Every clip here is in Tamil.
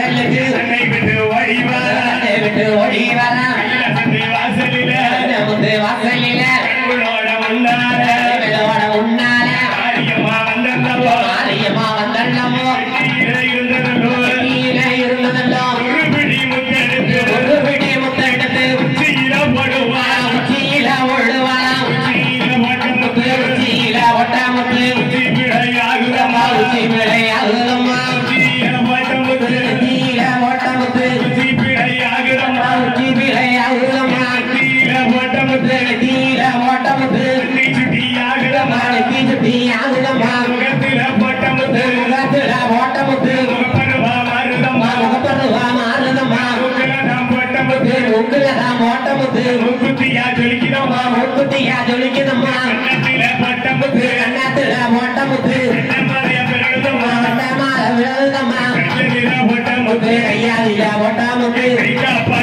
முதலுக்கு தன்னை விட்டு ஓடி வர தன்னை விட்டு ஓடி வர சந்தை வாசலில முத்து வாசலில கடவுளோட முன்னால கடவுளோட முன்னால மாரியம்மா வந்தல்லவோ மாரியம்மா வந்தல்லவோ இருந்ததல்லோ இருந்ததல்லோ ஒரு பிடி முத்தெடுத்து உச்சியில போடுவான் உச்சியில ஓடுவான் உச்சியில ஒட்டமுத்து உச்சி பிழையாகுதம்மா உச்சி பிழையாகுதம்மா உச்சியில ஒட்டமுத்து உச்சி பிழையாகுதம்மா உச்சி பிழையாகுதம்மா உச்சியில ஒட்டமுத்து நீ சுட்டியாகுதம்மா முகத்தில பொட்டமுத்து முகப்பருவா மாறுதம்மா முகலதான் பொட்டமுத்து முக்குத்தியா ஜொலிக்குதம்மா கண்ணத்தில பொட்டமுத்து கண்ணமாலைய விழுதுதம்மா கையாதில பொட்டமுத்து காப்பா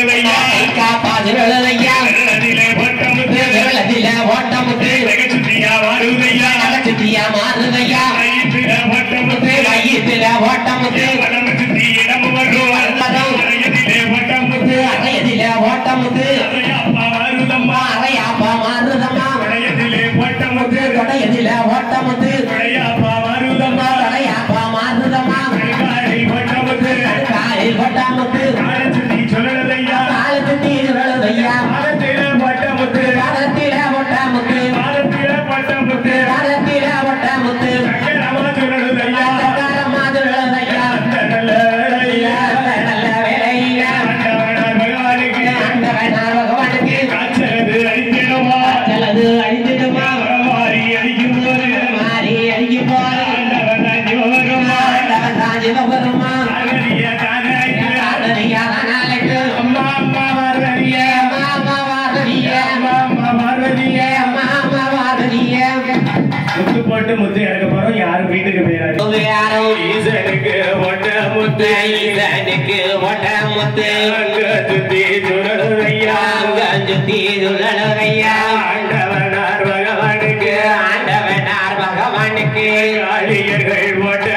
சுழலையா விரலதில பொட்டமுத்து சுத்தியா மாறுதையா வயிற்றில பொட்டமுத்து அறையதில பொட்டமுத்து அறையாப்பா மாறுதம்மா கொடையதில பொட்டமுத்து கடையாப்பா மாறுதம்மா காலில் பொட்டமுத்து காலை சுத்தி சுழலுதையா காலத்தில பொட்டமுத்து காலத்தில பொட்டமுத்து சக்கரமா சுழலுதையா நல்ல வேலையில ஆண்டவனார் பகவானுக்கு காய்ச்சலது அழிஞ்சிடுமா மாறி அடிக்கும் போது ஆண்டவன் தான் சிவபெருமா அம்மா முத்து போட்டு முத்து இறக்க போறோம் யாரும் வீட்டுக்கு போயிடாது ஈசனுக்கு ஒட்ட முத்து அங்க சுத்தி சுழலுதையா ஆண்டவனார் பகவானுக்கு காளியர்கள் ஒட்ட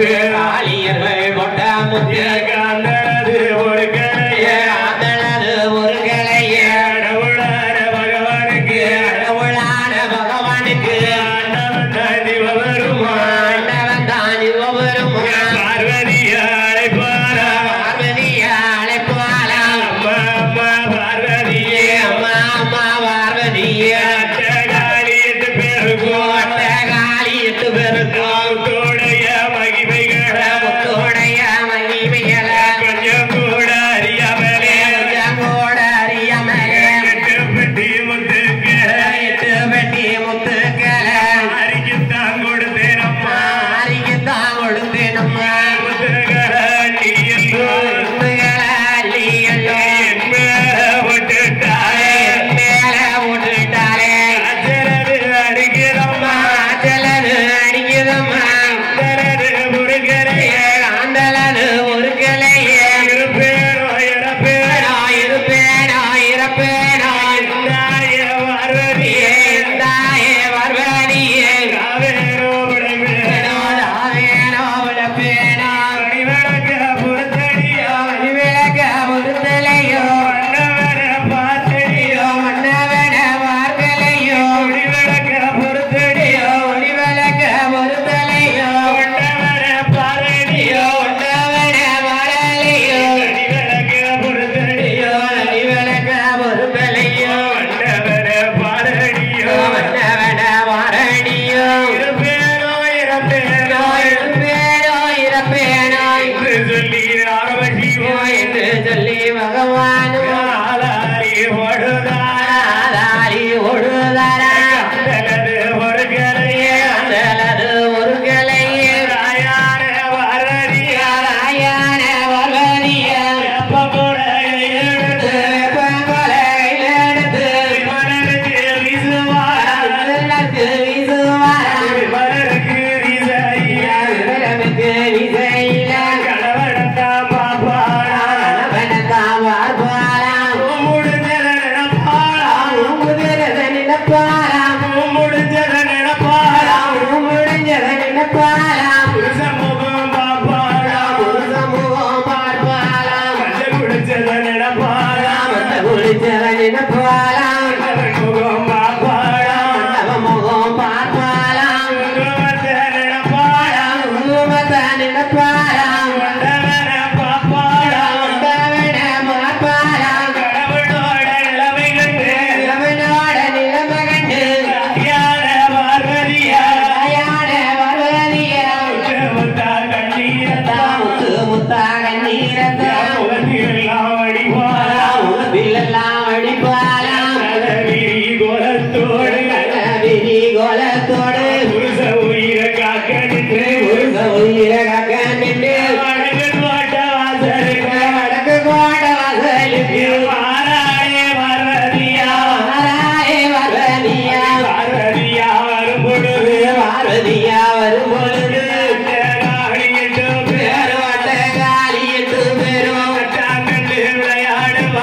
முத்து காந்தனது ஒரு கலைய கடவுளான பகவானுக்கு ஆண்டவன் தாண்டி வருமா பார்வதியா அழைப்பாரா அம்மா பார்வதியே அட்டகாளி 8 பேருக்கும் தோடைய மகிமைகளை கண்ணீரத்தான் முகத்திலெல்லாம் அடிப்பாரா முகத்திலெல்லாம் அடிப்பாராம் கோலத்தோடு விரி கோலத்தோடு புருஷ உயிர காக்க நின்று உயிரை காக்க நின்று வடக்கு கோட்ட வாசலுக்கு வடக்கு கோட வாசலுக்கு மாறாயே பார்வதியா மாறாயே பார்வதியா பார்வதியா வரும் பொழுது பார்வதியா வரும் பொழுது காளியிட்டு பேருவட்ட காளி என்று பெறும் கண்டு விளையாடுவா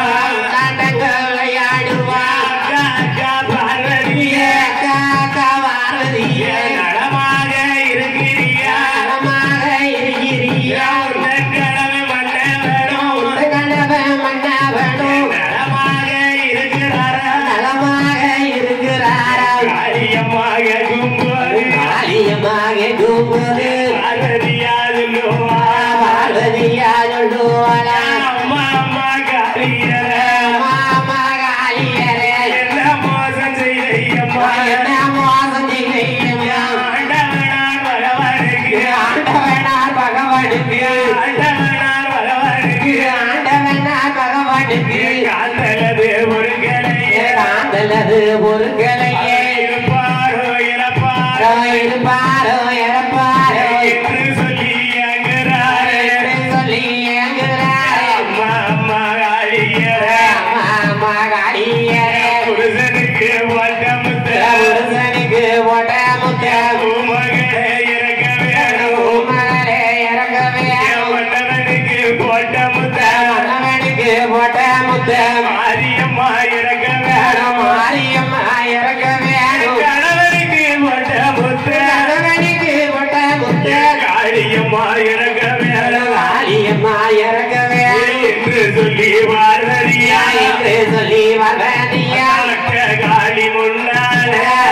விளையாடுவா காக்கா பார்வதியே காக்கா பார்வதிய நலமாக இருக்கிறியா நலமாக இருக்கிறியா உந்தன் கடமை மன்ன வேணும் உந்த கனவு மன்னவனும் நலமாக இருக்கிறாரா நலமாக இருக்கிறாரா காரியமாக கும்போது காரியமாக கும்புது பார்வதியா சொல்லுவா பார்வதியா சொல்லுவாளா அம்மா அம்மா காரியர மாமா காளியரே என்ன மோசம் செய்தையம்மா என்ன மோசம் செய்யையா ஆண்டவனார் பகவானுக்கு ஆண்டவனார் பகவானுக்கு ஆண்டவனார் பகவானுக்கு ஆண்டவனார் பகவானுக்கு காத்தலது ஒரு கலையே காந்தலது பொருட்களையே இருப்பாரோ இறப்பாரோ இருப்பாரோ இறப்பாரோ என்று சொல்லி அங்குறாரே சொல்லி ஏங்குறாரே அம்மா அம்மா காளியர மாமா காளியரே புருஷனுக்கு போட்ட முத்த புருஷனுக்கு போட்ட முத்தம் மகளே இறக்க வேணும் மகளே இறக்க வேணும் மன்னவனுக்கு போட்ட முத்த மன்னவனுக்கு போட்ட முத்தம் மாரியம்மா இறக்க வேணும் வேணும் மாரியம்மா இறக்க வேணும் கணவனுக்கு போட்ட முத்த கணவனுக்கு போட்ட முத்தம் காளியம்மா இறக்க வேணும் காளியம்மா இறக்க வேணும் என்று சொல்லி பார்வதியா என்று சொல்லி வரதியா காளி முன்னால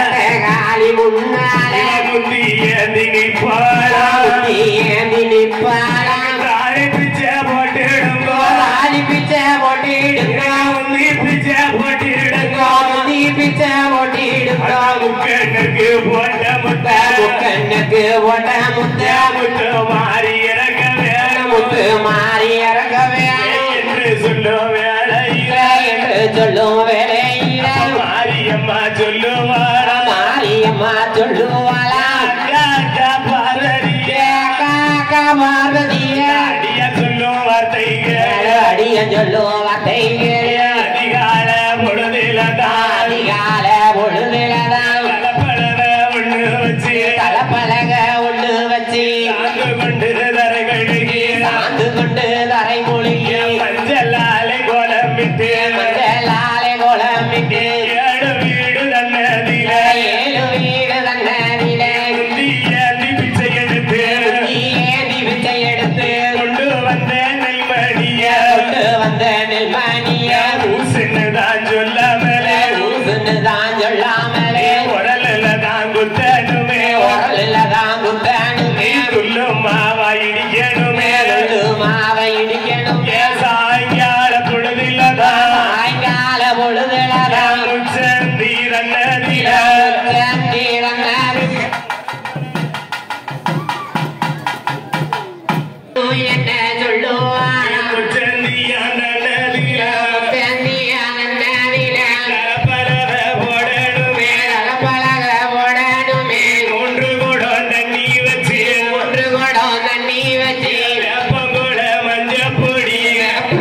காளி முன்னாலே முந்திய திணிப்பாளா ஏந்தி நிற்பாராம் காளி பிச்சை போட்டிடுங்கோ காளி பிச்சை போட்டிடுங்க முந்தி பிச்சை போட்டிடுங்கோ முந்தி பிச்சை போட்டிடுங்க முக்கண்ணுக்கு போட்ட முட்டை முக்கண்ணுக்கு போட்ட முத்த முட்டு மாறி இறக்க வேணும் முத்து மாறி இறக்க வேணும் என்று சொல்லும் வேளையில என்று சொல்லும் வேலையில மாரியம்மா சொல்லுவாரா மாரியம்மா சொல்லுவாளா காக்கா பார்வதியே காக்கா பார்வதிய அடிய சொல்லும் வார்த்தைகள் அடிய சொல்லும் வார்த்தைகள் அதிகால பொழுதில்தான் அதிகால பொழுதில்தான் பலப்பழக ஒண்ணு வச்சு தலப்பலக ஒண்ணு வச்சு சாந்து கொண்டு தரைகளுக்கு சாந்து கொண்டு தரை மூழ்கி மஞ்சளாலை கோலமிட்டு மஞ்சளாலே கோலமிட்டு ஏழு வீடு தன்னதில 7 வீடு தன்னதிலே ஏந்தி பிச்சை எடுத்து ஏந்தி வித்தை எடுத்து கொண்டு வந்த நெல்மணிய கொண்டு வந்த நெல்மணிய ஊசுன்னுதான் சொல்லாமலே ஊசுன்னு தான் சொல்லாமலே உடல்ல தான் குத்தணுமே உரல்ல தான் குத்தணுமே துள்ளும் மாவா இடிக்கணுமே கொண்டு மாவை இடிக்கணுமே சாயங்கால பொழுதில்தான் சாயங்கால பொழுதுலதான் உச்சந்தீரன்னதில என்ன சொல்லுவானா உச்சந்தியானதில பலவ போடணுமே பழக போடணுமே மூன்று குடம் தண்ணி வச்சு ஒன்று குடம் தண்ணி வச்சு வேப்பங்குட மஞ்சள் பொடி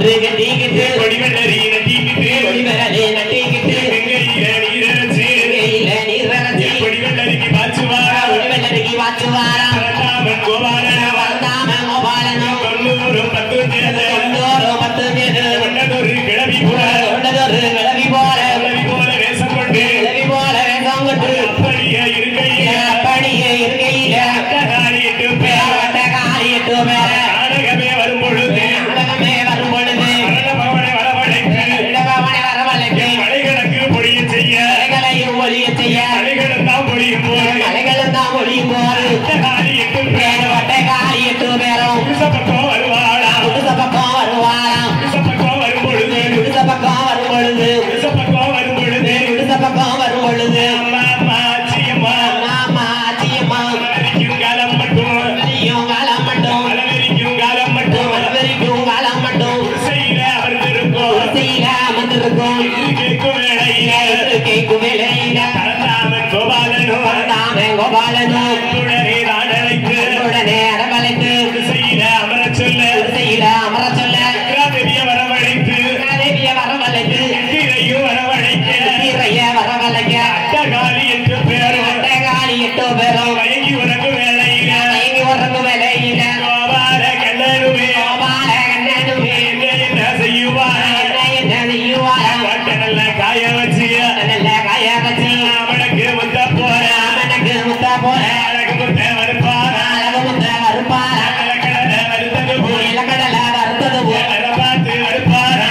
ஒன்று கட்டிக்கிட்டு கொடிவெள்ளரி நட்டிக்கிட்டு கொடிவெள்ளரி நட்டிக்கிட்டு எங்கையில நீரச்சு கொடிவெள்ளரிக்கு வாச்சுவாரா கொடிவெள்ளரிக்கு வாச்சுவாரா வரதாமன் கோபாலனா வரதாமன் கோபாலனோ 90 10 தேது 10 தேது கொண்டதொரு கிழவி போல கிளவி போல வேஷம் கொண்டு அப்படியே இருக்கையில அட்டகாரி 8 பேர் நாடகமே வரும் பொழுது வரவழைத்து மலைகளுக்கு பொழிய செய்ய மலைகளும் தான் பொழியும் போது அட்டகாரி 8 பேரும் புருஷ பக்கம் வருவாளாம் புருஷ பக்கம் வரும் பொழுது அம்மா ஆச்சியம்மா அளவரிக்கும் காலம் மட்டும் குடிசையில அமர்ந்திருக்கும் கேட்கும் வேளையில பரந்தாமன் கோபாலனும் உடனே அரவழைத்து குடிசையில அமரச் சொல்ல தேவிய வரவழைத்து கீரையும் வரவழைக்க அட்டகாரி 8 பேரும் மயங்கி உறங்கும் வேளையில கோபால கண்ணனுமே என்ன செய்யுவார் வாட்ட நல்லா காய வச்சு அவனுக்கு முத்த போற அழகு முத்த வருப்பாரா கடலை வருத்தது போய் பார்த்து வருப்பாரா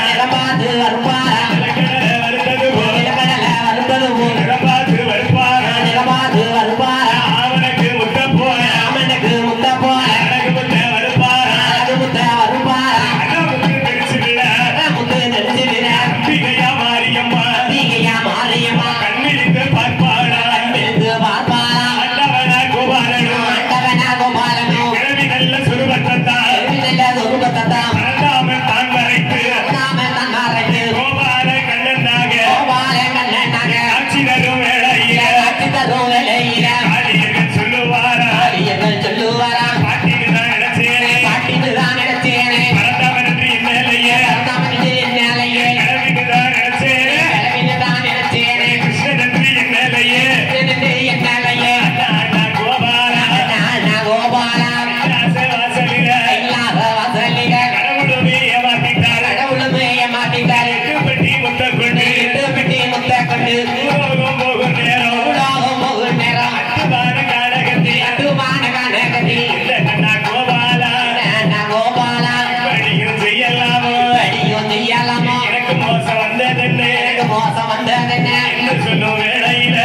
கடலை வருத்தது போய் பார்த்து வருப்பாரா அவனுக்கு முத்த போற அழகு முத்த வருப்பாரா அண்ணா முத்து தெரிச்சுவிட அம்பிகையா மாரியம்மா கண்ணிழித்து பார்ப்பாரா அண்டவனா கோபாலனும் கிழவி நல்ல சுருபத்தான் பரந்தாமன் தான் மறைத்து கோபால கண்ணனாக காட்சி தரும் வேளையில காளியர்கள் சொல்லுவாரா பாட்டிக்கு தான் நினைச்சேனே பரந்தாமன் என்று இன்னலையே கிழவிக்கு தான் நினைச்சேனே கிருஷ்ணன் என்று இன்னலையே அண்ணா கோபாலா வாசலில கடவுளுமே ஏமாத்திட்டார் எட்டுப்பட்டி முத்த கொண்டு பூலோகம் போகும் நேரம் அட்டுமான காடகத்தில் அண்ணா கோபாலா படியும் செய்யலாமோ எனக்கு மோசம் வந்ததென்ன என்று சொல்லும் வேளையில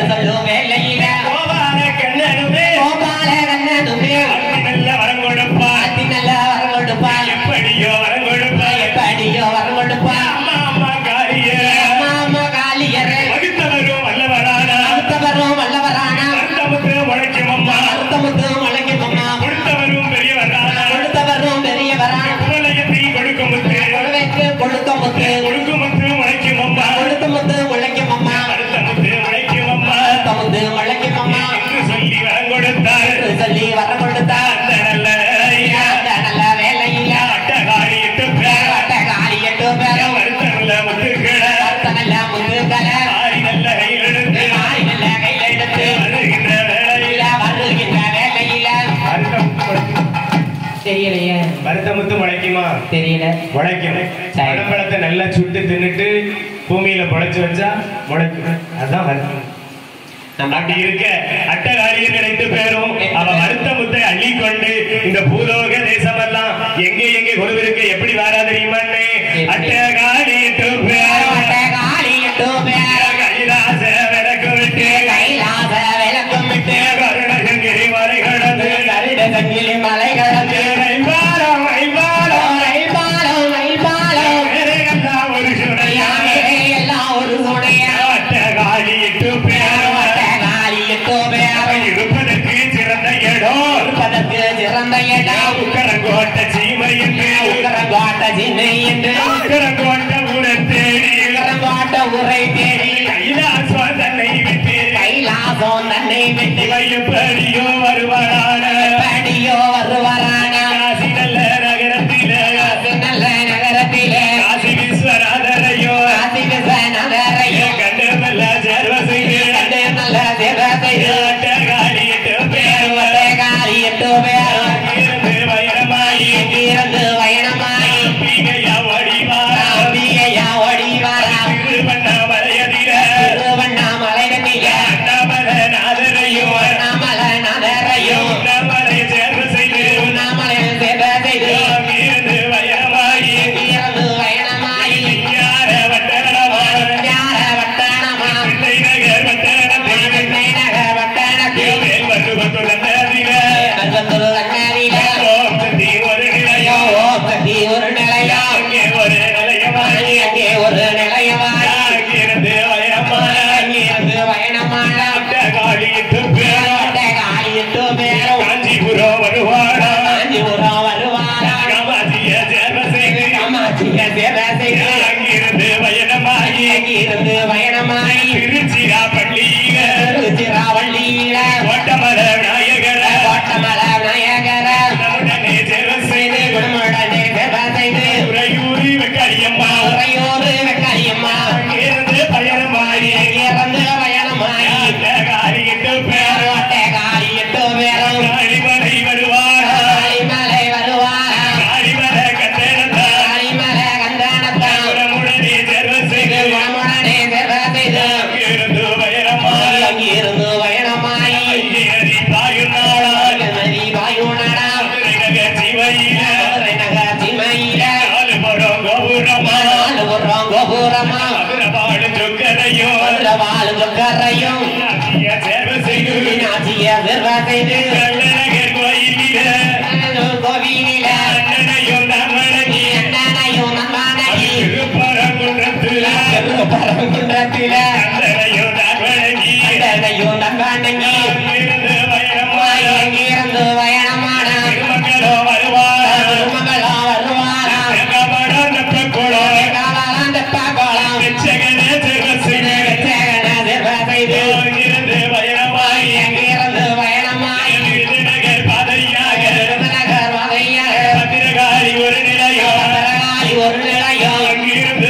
கோபால கண்ணனுமே அத்தி நல்ல வரம் கொடுப்பார் எப்படியோ வரம் கொடுப்பார் அம்மா காளியரே வகுத்தவரும் வல்லவரானா அர்த்தமுத்து முளைக்கும் அம்மா கொடுத்தவரும் பெரியவரானா குவளையத்தை கொடுக்கும் முத்து முளைக்கும் அம்மா அர்த்தமுத்து முளைக்கும் அம்மா என்று சொல்லி வரம் கொடுத்தார் அந்த நல்ல வேலையில அட்டகாரி 8 பேரும் வருத்தநல்ல முத்துக்களை ஆரி நல்ல கையில் எடுத்து வருகின்ற வேலையில தெரியலையே வருத்தமுத்து முளைக்குமா தெரியல முளைக்கும் பழத்தை நல்லா சுட்டு தின்னுட்டு பூமியில முளைச்சு வச்சா முளைக்கும் அதான் வருத்தம் அப்படி இருக்க அட்டகாரியில் நினைத்து பேரும் அவ வருத்த முத்தை அள்ளிக்கொண்டு இந்த பூலோக தேசமெல்லாம் எங்கே கொடுவிருக்க எப்படி வாரா தெரியுமான்னு அட்டகாரி 8 பேர் கைலாச விளக்கு விட்டு கருணகிரி மலை கடந்து ஒரு சுடையா அட்டகாரி 8 பேர் இருப்பதற்கு சிறந்த இடம் உக்கரங்கோட்ட சீமை என்று உக்கரங்கோட்ட ஊரை தேடி கைலாசம் தன்னை விட்டு எப்படியோ வருவாரான காசி நல்ல நகரத்தில அங்கிருந்து பயணமாகி திருச்சிராப்பள்ளியில கோட்டமல விநாயகர நம்முடனே சேவை செய்து உறையூர் வெக்காரியம்மா அங்கிருந்து பயணமாகி காரியிட்டு பேரும் காளிமலை வருவார் காளிமலை கண்டனத்தான் நம்முடனே சேவை செய்து அங்கிருந்து பயணமாகி ஏறி பாயுநாளால் சிவையில நாலுபுறம் கோபுரமா மதுரவாழ் சொக்கரையும் சேவை செய்து கள்ளழகர் கோயிலில அண்ணனையும் நான் வணங்கி திருப்பரங்குன்றத்தில அண்ணனையும் நான் வணங்கி அங்கிருந்து பயணமான திருமகளோ வருவார் வெச்சகனே சேவை செய்து அங்கிருந்து பயணமாகி விருதுநகர் பாதையாக பத்திரகாளி ஒரு நிலையம் அங்கிருந்து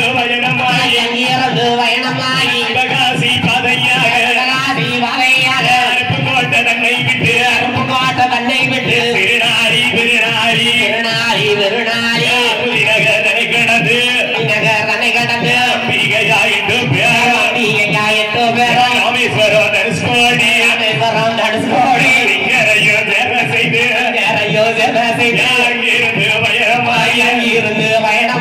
பயணமாகி சிவகாசி பாதையாக அருப்புக்கோட்டை தன்னை விட்டு திருநாளி புதிநகரை கடந்து அம்பிகையாயிட்டு பேரும் ராமேஸ்வரம் தனுஷ்கோடி இங்கரையும் சேவை செய்து அங்கிருந்து பயணமாகி